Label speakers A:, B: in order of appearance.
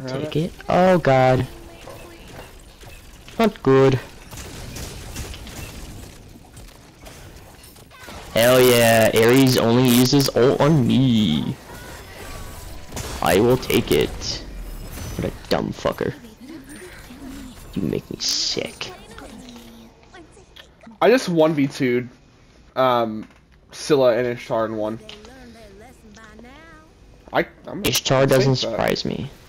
A: take it. Oh god. Not good. Hell yeah, Ares only uses ult on me. I will take it. What a dumb fucker. You make me sick.
B: I just 1v2'd Scylla and Ishtar in one. I'm
A: Ishtar doesn't
B: that.
A: surprise me.